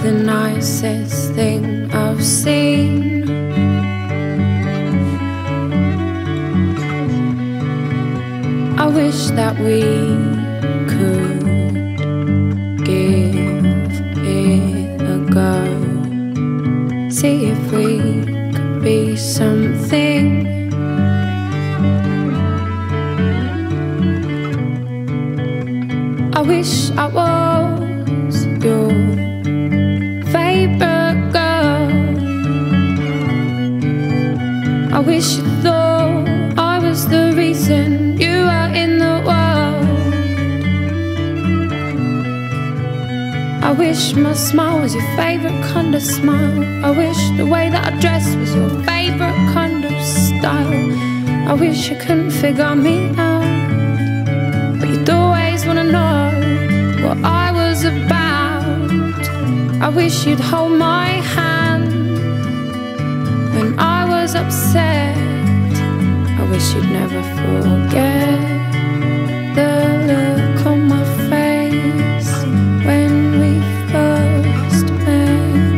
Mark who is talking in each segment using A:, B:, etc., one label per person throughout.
A: the nicest thing I've seen. I wish that we could give it a go, see if we could be something. I wish I was your favorite girl. I wish you thought I was the reason you were in the world. I wish my smile was your favorite kind of smile. I wish the way that I dress was your favorite kind of style. I wish you couldn't figure me out, but you'd always wanna know what I was about. I wish you'd hold my hand when I was upset. I wish you'd never forget the look on my face when we first met.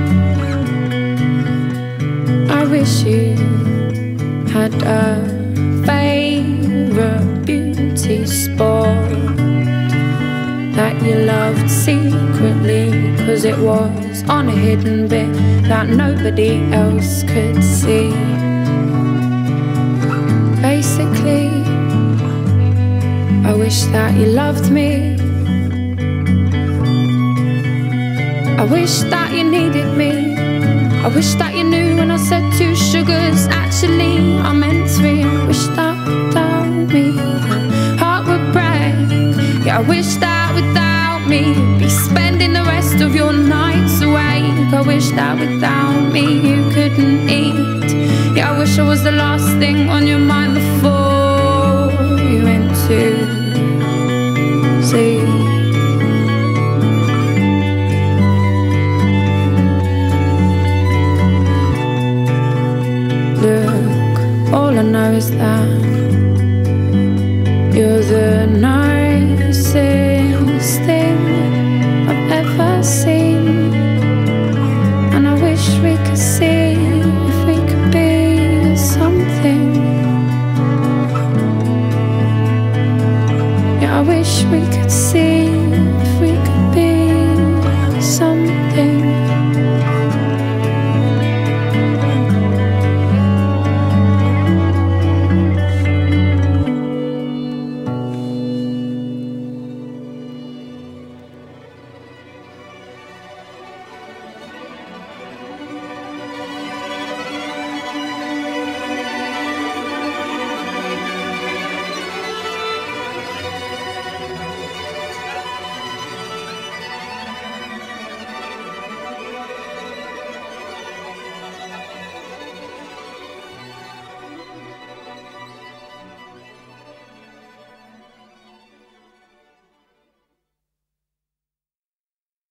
A: I wish you had a favorite beauty spot that you loved secretly, 'cause it was on a hidden bit that nobody else could see. Basically, I wish that you loved me. I wish that you needed me. I wish that you knew when I said 2 sugars, actually I meant 3. I wish that without me your heart would break. Yeah, I wish that without me you'd be spending the rest of your nights awake. I wish that without me you couldn't eat. Yeah, I wish I was the last thing on your mind before you went to sleep. Look, all I know is that you're the nicest thing I've ever seen. And I wish we could see if we could be something. Yeah, I wish we could see